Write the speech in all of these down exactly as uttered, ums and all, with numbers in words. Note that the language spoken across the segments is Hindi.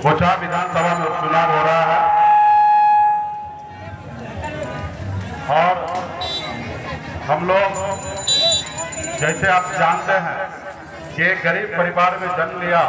कोचा विधानसभा में उपचुनाव हो रहा है और हम लोग जैसे आप जानते हैं कि एक गरीब परिवार में जन्म लिया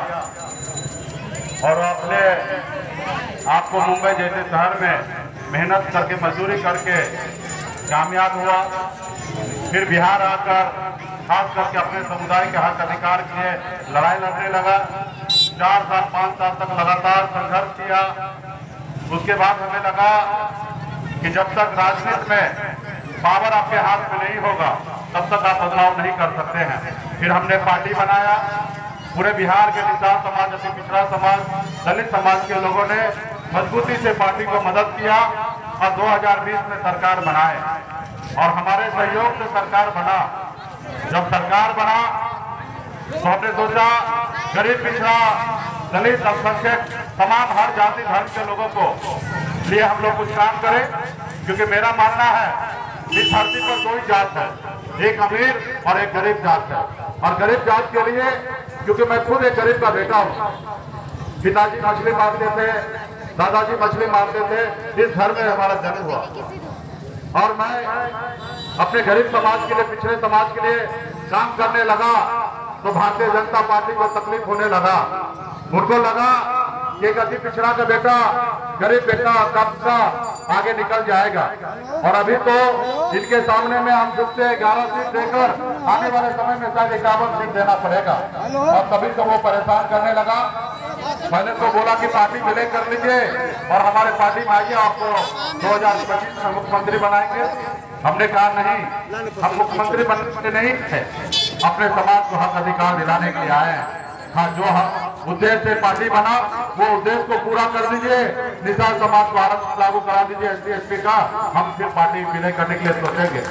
और अपने आपको मुंबई जैसे शहर में मेहनत करके मजदूरी करके कामयाब हुआ, फिर बिहार आकर खास करके अपने समुदाय के हक अधिकार के लिए लड़ाई लड़ने लगा। चार साल पाँच साल तक लगातार संघर्ष किया। उसके बाद हमें लगा कि जब तक राजनीति में पावर आपके हाथ में नहीं होगा तब तक आप बदलाव नहीं कर सकते हैं। फिर हमने पार्टी बनाया। पूरे बिहार के निषाद समाज, अति पिछड़ा समाज, दलित समाज के लोगों ने मजबूती से पार्टी को मदद किया और दो हज़ार बीस में सरकार बनाए और हमारे सहयोग से सरकार बना। जब सरकार बना तो हमने सोचा गरीब, पिछड़ा, दलित, अल्पसंख्यक, तमाम हर जाति धर्म के लोगों को लिए हम लोग कुछ काम करें, क्योंकि मेरा मानना है इस धरती पर दो ही जात है, एक अमीर और एक गरीब जात है। और गरीब जात के लिए, क्योंकि मैं खुद एक गरीब का बेटा हूँ, पिताजी मछली मारते थे, दादाजी मछली मारते थे, इस घर में हमारा जन्म हुआ और मैं अपने गरीब समाज के लिए, पिछड़े समाज के लिए काम करने लगा तो भारतीय जनता पार्टी को तकलीफ होने लगा। उनको लगा कि एक अति पिछड़ा का बेटा, गरीब बेटा कब का आगे निकल जाएगा। और अभी तो इनके सामने में हम सबसे ग्यारह सीट देकर आने वाले समय में शायद इक्यावन सीट देना पड़ेगा और तभी तो वो परेशान करने लगा। मैंने तो बोला कि पार्टी विलय कर लीजिए और हमारे पार्टी में आइए, आपको दो हजार पच्चीस में मुख्यमंत्री बनाएंगे। हमने कहा नहीं, हम मुख्यमंत्री बनने नहीं है, अपने समाज को हक अधिकार दिलाने के लिए आए हैं। हाँ, जो हम उद्देश्य से पार्टी बना वो उद्देश्य को पूरा कर दीजिए, निषाद समाज को आरक्षण लागू करा दीजिए एस सी एस टी का, हम फिर पार्टी विलय करने के लिए सोचेंगे।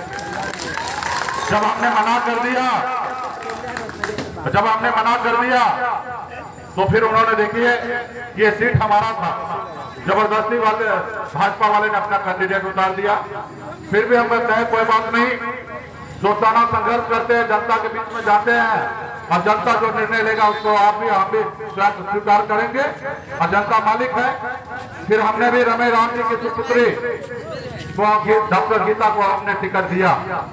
जब हमने मना कर दिया जब हमने मना कर दिया तो फिर उन्होंने, देखिए ये सीट हमारा था, जबरदस्ती वाले भाजपा वाले ने अपना कैंडिडेट उतार दिया। फिर भी हम कहते हैं कोई बात नहीं, दोस्ताना संघर्ष करते हैं, जनता के बीच में जाते हैं और जनता जो निर्णय लेगा उसको आप भी हम भी स्वीकार करेंगे और जनता मालिक है। फिर हमने भी रमेश राम जी की सुपुत्री डॉक्टर गीता को हमने टिकट दिया।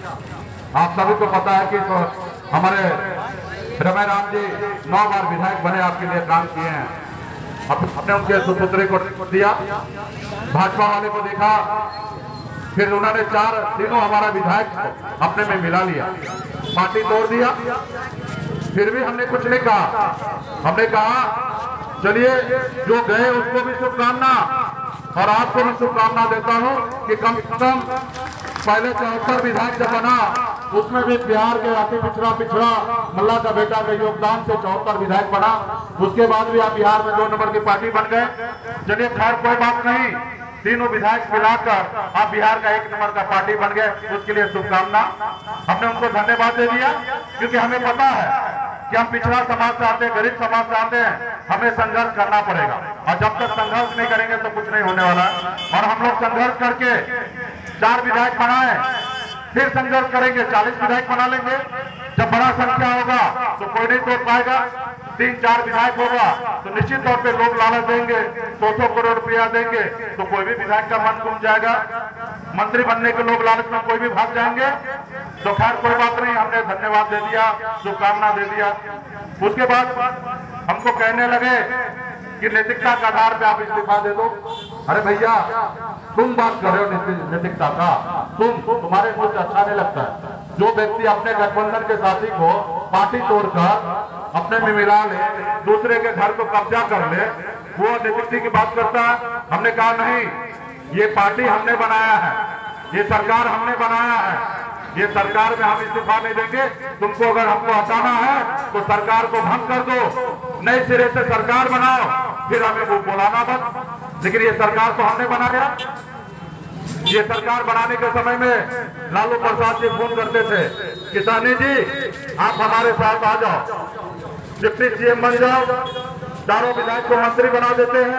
आप सभी को पता है कि तो हमारे रमेश राम जी नौ बार विधायक बने, आपके लिए काम किए हैं। अब हमने उनके सुपुत्री को दिया, भाजपा वाले को देखा, फिर उन्होंने चार तीनों हमारा विधायक अपने में मिला लिया, पार्टी तोड़ दिया। फिर भी हमने कुछ नहीं कहा। हमने कहा चलिए जो गए उसको भी शुभकामना और आपको भी शुभकामना देता हूं कि कम से कम पहले चौहत्तर विधायक जब बना उसमें भी बिहार के अति पिछड़ा पिछड़ा मल्ला का बेटा के योगदान से चौहत्तर विधायक बना। उसके बाद भी आप बिहार में दो नंबर की पार्टी बन गए। चलिए खैर कोई बात नहीं, तीनों विधायक मिलाकर आप बिहार का एक नंबर का पार्टी बन गए, उसके लिए शुभकामना। हमने उनको धन्यवाद दे दिया, क्योंकि हमें पता है कि हम पिछड़ा समाज से आते हैं, गरीब समाज से आते हैं, हमें संघर्ष करना पड़ेगा और जब तक संघर्ष नहीं करेंगे तो कुछ नहीं होने वाला है। और हम लोग संघर्ष करके चार विधायक बनाए, फिर संघर्ष करेंगे, चालीस विधायक बना लेंगे। जब बड़ा संख्या होगा तो कोई नहीं तोड़ पाएगा, तीन चार विधायक होगा तो निश्चित तौर पे लोग लालच देंगे, सौ सौ करोड़ रुपया देंगे तो कोई भी विधायक का मन घूम जाएगा। मंत्री बनने के लोग लालच में कोई भी भाग जाएंगे। तो खैर कोई बात नहीं, हमने धन्यवाद दे दिया, शुभकामना दे दिया। उसके बाद हमको कहने लगे कि नैतिकता के आधार पे आप इस्तीफा दे दो। अरे भैया तुम बात कर रहे हो नैतिकता का, तुम तुम्हारे मुझे अच्छा नहीं लगता है। जो व्यक्ति अपने गठबंधन के साथी को पार्टी तोड़कर अपने में मिला ले, दूसरे के घर को कब्जा कर ले, वो नैतिकता की बात करता है। हमने कहा नहीं, ये पार्टी हमने बनाया है, ये सरकार हमने बनाया है, ये सरकार में हम इस्तीफा नहीं देंगे। तुमको अगर हमको हटाना है तो सरकार को भंग कर दो, नए सिरे से सरकार बनाओ, फिर हमें वो बुलाना मत। लेकिन ये सरकार तो हमने बनाया। ये सरकार बनाने के समय में लालू प्रसाद जी फोन करते थे, किसानी जी आप हमारे साथ आ जाओ, डिप्टी सीएम बन जाओ, चारों विधायक को मंत्री बना देते हैं,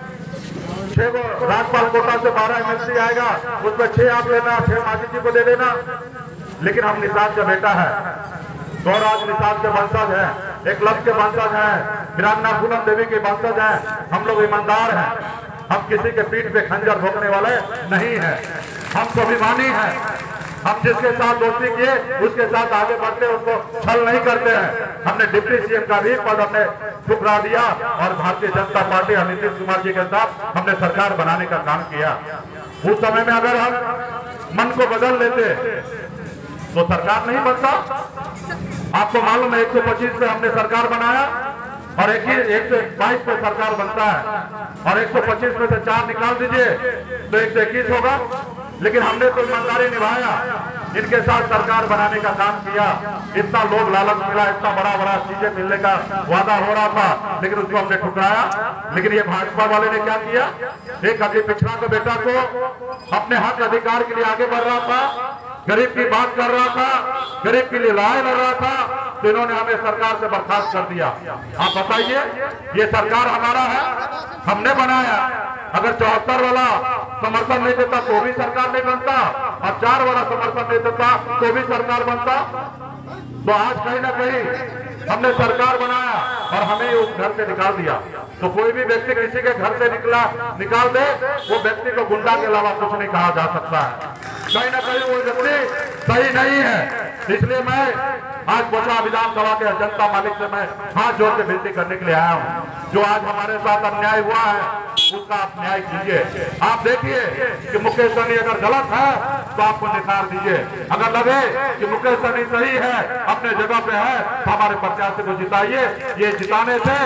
छह को राज्यपाल कोटा से बारह एमएलसी आएगा, उसमें छह आप लेना, छह माजी जी को दे देना। लेकिन हम निषाद का बेटा है, गौराज निषाद के वंशज है, एकलव्य के वंशज है, वीरांगना फूलन देवी के वंशज हैं, हम लोग ईमानदार हैं, हम किसी के पीठ पे खंजर भोंकने वाले नहीं हैं, हम स्वाभिमानी हैं। हम जिसके साथ दोस्ती किए उसके साथ आगे बढ़ते, उसको छल नहीं करते हैं। हमने डिप्टी सीएम का भी पद हमने ठुकरा दिया और भारतीय जनता पार्टी और नीतीश कुमार जी के साथ हमने सरकार बनाने का काम किया। उस समय में अगर हम मन को बदल लेते तो सरकार नहीं बनता। आपको मालूम है एक सौ पच्चीस पे हमने सरकार बनाया और एक ही एक सौ बाईस पे सरकार बनता है और एक सौ पच्चीस में से चार निकाल दीजिए तो एक सौ इक्कीस होगा। लेकिन हमने तो ईमानदारी निभाया, इनके साथ सरकार बनाने का काम किया। इतना लोग लालच मिला, इतना बड़ा बड़ा चीजें मिलने का वादा हो रहा था, लेकिन उसको हमने ठुकराया। लेकिन ये भाजपा वाले ने क्या किया, एक अति पिछड़ा के बेटा को अपने हक अधिकार के लिए आगे बढ़ रहा था, गरीब की बात कर रहा था, गरीब के लिए लड़ाई लड़ रहा था, तो इन्होंने हमें सरकार से बर्खास्त कर दिया। आप बताइए, ये सरकार हमारा है, हमने बनाया। अगर चौहत्तर वाला समर्थन नहीं देता तो भी सरकार नहीं बनता और चार वाला समर्थन नहीं देता तो भी सरकार बनता। तो आज कहीं ना कहीं हमने सरकार बनाया और हमें उस घर से निकाल दिया। तो कोई भी व्यक्ति किसी के घर से निकला निकाल दे, वो व्यक्ति को गुंडा के अलावा कुछ नहीं कहा जा सकता है। कहीं ना कहीं वो व्यक्ति सही नहीं है। इसलिए मैं आज बोचला विधानसभा के जनता मालिक से मैं हाथ जोड़ के विनती करने के लिए आया हूँ। जो आज हमारे साथ अन्याय हुआ है उसका आप न्याय कीजिए। आप देखिए कि मुकेश सहनी अगर गलत है तो आपको निखार दीजिए, अगर लगे कि मुकेश सहनी सही है, अपने जगह पे है, तो हमारे प्रत्याशी को जिताइए। ये जिताने से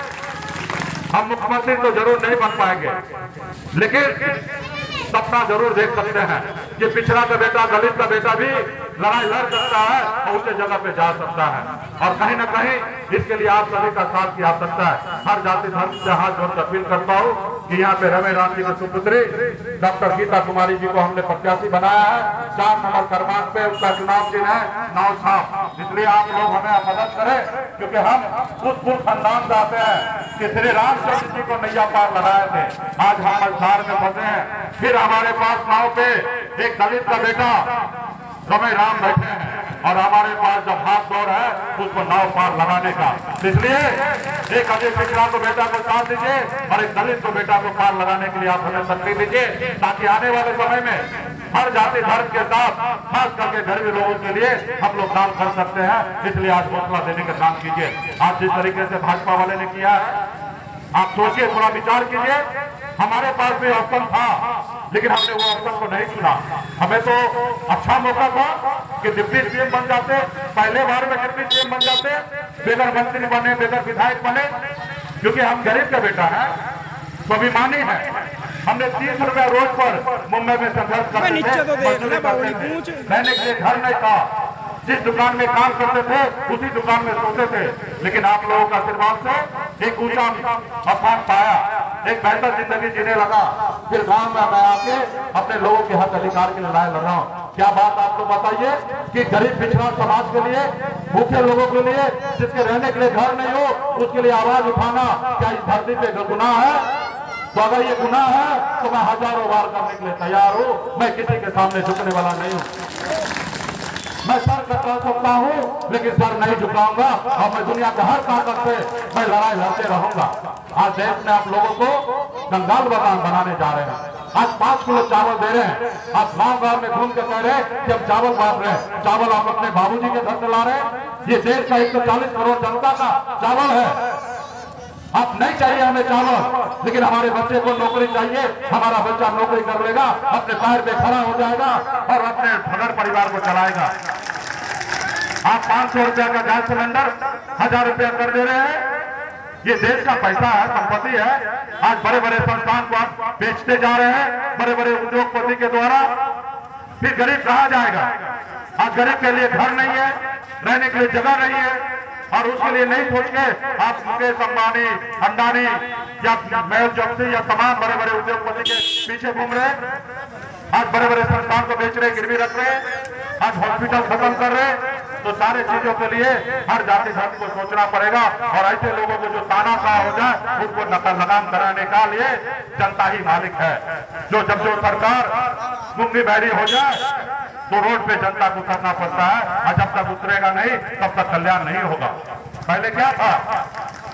हम मुख्यमंत्री तो जरूर नहीं बन पाएंगे, लेकिन सपना जरूर देख सकते हैं कि पिछड़ा का बेटा, दलित का बेटा भी लड़ाई लड़ सकता है और उसे जगह पे जा सकता है। और कहीं ना कहीं इसके लिए आप सभी का साथ की आवश्यकता है। हर जाति धर्म से हाथ जोड़कर अपील करता हूँ कि यहाँ पे रमे राम जी की सुपुत्री डॉक्टर गीता कुमारी जी को हमने प्रत्याशी बनाया है। चार नंबर क्रमांक पे उनका चुनाव चिन्ह है नाव छाप। इसलिए आप लोग हमें मदद करें, क्योंकि हम उस कुल खानदान से आते हैं कि श्री रामचंद्र जी को नैया पार लगाए थे। आज हम मझधार में फंसे हैं। फिर हमारे पास नाव पे एक दलित का बेटा रमे राम बैठे हैं और हमारे पास जब हाथ दौड़ है उसको नाव पार लगाने का। इसलिए एक अजय पिछड़ा को बेटा को साथ दीजिए और एक दलित को बेटा को पार लगाने के लिए आप हमें शक्ति दीजिए, ताकि आने वाले समय में हर जाति धर्म के साथ खास करके गरीब लोगों के लिए हम लोग काम कर सकते हैं। इसलिए आज हौसला देने का काम कीजिए। आज जिस तरीके से भाजपा वाले ने किया है, आप सोचिए, थोड़ा विचार कीजिए। हमारे पास भी ऑप्शन था, लेकिन हमने वो ऑप्शन को नहीं चुना। हमें तो अच्छा मौका था कि डिप्टी सीएम बन जाते, पहले बार में डिप्टी सीएम बन जाते, बेगर मंत्री बने, बेगर विधायक बने, क्योंकि हम गरीब का बेटा है, स्वाभिमानी है। हमने तीस रुपया रोज पर मुंबई में संघर्ष करते थे, रहने के लिए घर नहीं था, जिस दुकान में काम करते थे उसी दुकान में सोते थे। लेकिन आप लोगों का आशीर्वाद से एक ऊंचा स्थान पाया, एक बेहतर जिंदगी जीने लगा। फिर गांव में मैं आके अपने लोगों के हक अधिकार के लिए लड़ाई लड़ रहा हूँ। क्या बात आपको बताइए कि गरीब पिछड़ा समाज के लिए, भूखे लोगों के लिए, जिसके रहने के लिए घर नहीं हो, उसके लिए आवाज उठाना क्या इस धरती पे गुनाह है? तो अगर ये गुनाह है तो मैं हजारों बार करने के लिए तैयार हूँ। मैं किसी के सामने झुकने वाला नहीं हूँ। मैं सर कटा सकता हूँ लेकिन सर नहीं झुकाऊंगा और मैं दुनिया के हर ताकत से मैं लड़ाई लड़ते रहूंगा। आज देश में आप लोगों को कंगाल बनाने जा रहे हैं। आज पांच किलो चावल दे रहे हैं, आप गांव गांव में घूम के कह रहे हैं कि हम चावल बांट रहे हैं। चावल आप अपने बाबूजी के घर से ला रहे हैं। ये देश का एक सौ चालीस करोड़ जनता का चावल है। आप नहीं चाहिए हमें चावल, लेकिन हमारे बच्चे को नौकरी चाहिए। हमारा बच्चा नौकरी कर लेगा, अपने पैर पे खड़ा हो जाएगा और अपने घर परिवार को चलाएगा। आप पांच सौ रुपया का गैस सिलेंडर हजार रुपया कर दे रहे हैं। ये देश का पैसा है, संपत्ति है। आज बड़े बड़े संस्थान को आप बेचते जा रहे हैं, बड़े बड़े उद्योगपति के द्वारा। फिर गरीब कहाँ जाएगा? आज गरीब के लिए घर नहीं है, रहने के लिए जगह नहीं है, और उसके लिए नहीं सोच के आप मुकेश अंबानी, अंडानी या मेल चौकसी या तमाम बड़े बड़े उद्योगपति के पीछे घूम रहे हैं। आज बड़े बड़े संस्थान को बेच रहे, गिरवी रख रहे हैं, आज हॉस्पिटल खत्म कर रहे हैं। तो सारे चीजों के लिए हर जाति धर्म को सोचना पड़ेगा और ऐसे लोगों को जो तानाशाह हो जाए उसको नकल लगाम कराने का लिए जनता ही मालिक है। जो जब जो सरकार गुंगी बहरी हो जाए तो रोड पे जनता को उतरना पड़ता है, और जब तक उतरेगा नहीं तब तक कल्याण नहीं होगा। पहले क्या था,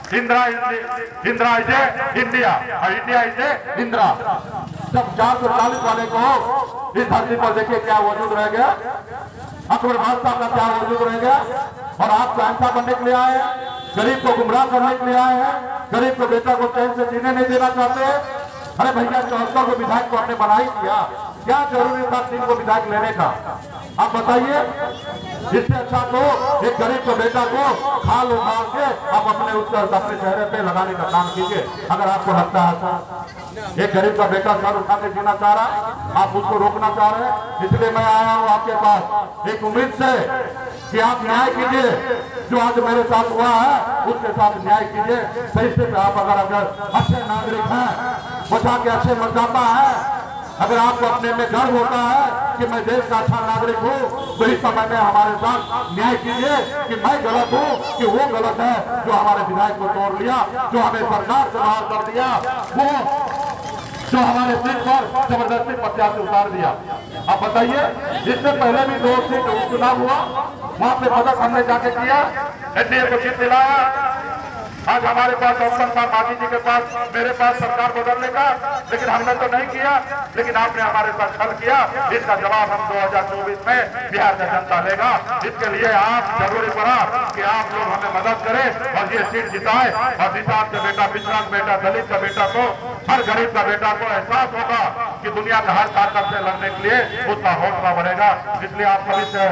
इंदिरा इंदिरा इज इंडिया और इंडिया इज इंदिरा। जब चार सौ चालीस वाले को इस धरती पर देखिए क्या वजूद रह गया, अकबर बादशाह का क्या वजूद रह गया। और आप ऐसा बनने के लिए आए हैं, गरीब को गुमराह करने के लिए आए हैं, गरीब को बेटा को चैन से जीने नहीं देना चाहते। अरे भैया चौहत्तर को विधायक को आपने बना ही दिया, क्या जरूरी था तीन को विधायक लेने का? आप बताइए। इससे अच्छा तो एक गरीब के बेटा को खाल उखाड़ के आप अपने उसका अपने चेहरे पे लगाने का काम कीजिए। अगर आपको लगता है तो एक गरीब का बेटा सर उठा के जीना चाह रहा है, आप उसको रोकना चाह रहे हैं, इसलिए मैं आया हूँ आपके पास एक उम्मीद से कि आप न्याय कीजिए। जो आज मेरे साथ हुआ है उसके साथ न्याय कीजिए। सही से आप अगर अगर अच्छे नागरिक हैं, बचा के अच्छे मतदाता है, अगर आपको अपने में गर्व होता है कि मैं देश का अच्छा नागरिक हूँ, तो इस समय में हमारे साथ न्याय कीजिए कि मैं गलत हूँ कि वो गलत है जो हमारे विधायक को तोड़ लिया, जो हमें सरकार से बाहर कर दिया, वो जो हमारे सीट पर जबरदस्ती प्रत्याशी उतार दिया। अब बताइए, इससे पहले भी दो सीट उपचुनाव हुआ, वहां पे मदद हमने जाके किया, एनडीए को जीत दिलाया। आज हमारे पास ऑप्शन था माजी जी के पास, मेरे पास सरकार बदलने का, लेकिन हमने तो नहीं किया, लेकिन आपने हमारे साथ छल किया। इसका जवाब हम दो हजार चौबीस में बिहार का जनता लेगा। इसके लिए आप जरूरी पड़ा कि आप लोग हमें मदद करें और ये सीट जिताए। और किसान का बेटा, पिछड़ा का बेटा, दलित का बेटा को, हर गरीब का बेटा को एहसास होगा कि दुनिया का हर ताकत से लड़ने के लिए उसका हौसला बढ़ेगा। इसलिए आप सभी से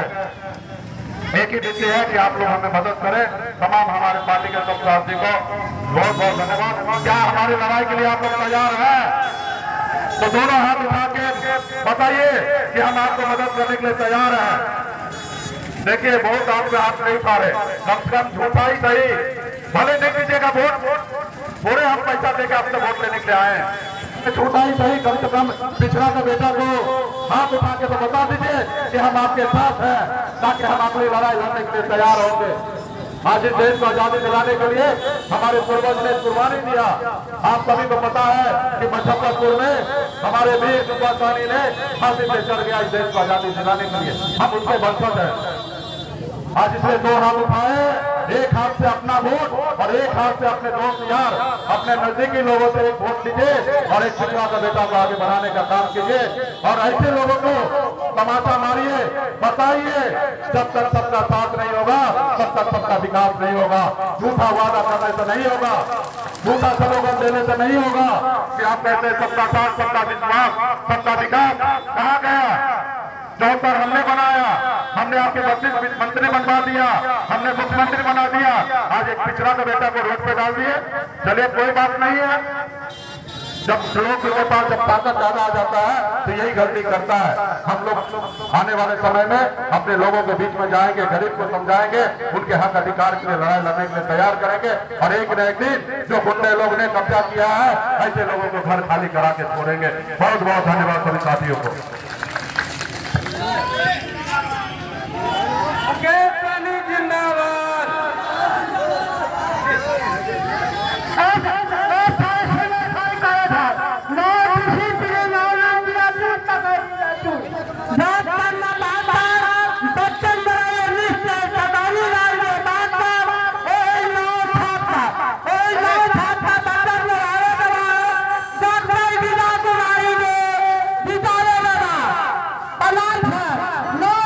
एक ही विनती है कि आप लोग हमें मदद करें। तमाम हमारे पार्टी के सब साथी को बहुत बहुत धन्यवाद। क्या हमारी लड़ाई के लिए आप लोग तैयार हैं? तो दोनों हाथ उठा के बताइए कि हम आपको मदद करने के लिए तैयार हैं। देखिए, बहुत आपके हाथ नहीं उठा रहे, कम से कम झूठा ही सही, भले नहीं दीजिएगा वोट, पूरे हम पैसा देके आपसे वोट लेने के लिए आए हैं, छोटा ही सही, कम से कम पिछड़ा का बेटा को हाथ उठा के तो बता दीजिए कि हम आपके साथ हैं, ताकि हम अपनी लड़ाई लड़ने के लिए तैयार होंगे। आज इस देश को आजादी दिलाने के लिए हमारे पूर्वज ने कुर्बानी दिया। आप सभी को पता है कि मुजफ्फरपुर में हमारे वीर सुभाष सहनी ने फांसी पे चढ़ गया इस देश को आजादी दिलाने के लिए, हम उसके वंशज हैं। आज इसलिए दो हाथ उठाए, एक हाथ से अपना वोट और एक हाथ से अपने दोस्त यार, अपने नजदीकी लोगों से एक वोट लीजिए और एक पिछड़ा का बेटा को आगे बढ़ाने का काम कीजिए। और ऐसे लोगों को तमाशा मारिए, बताइए, जब तक सबका साथ नहीं होगा तब तक सबका विकास नहीं होगा। झूठा वादा करने से नहीं होगा, झूठा स्लोगन देने से नहीं होगा कि आप कहते हैं सबका साथ, सबका विश्वास, सबका विकास। कहाँ गया? चौहत्तर हमने बनाया, हमने आपके बत्तीस मंत्री बनवा दिया, हमने मुख्यमंत्री बना दिया, आज एक पिछड़ा का बेटा को रोड पे डाल दिए। चलिए, कोई बात नहीं है। जब लोग के पास जब ताकत ज्यादा आ जाता है तो यही गलती करता है। हम लोग आने वाले समय में अपने लोगों के बीच में जाएंगे, गरीब को समझाएंगे, उनके हक अधिकार के लिए लड़ाई लड़ने के लिए तैयार करेंगे। और एक न एक दिन जो गुंडे लोग ने कब्जा किया है, ऐसे लोगों को घर खाली करा के छोड़ेंगे। बहुत बहुत धन्यवाद सभी साथियों को। जिंदाबाद। No!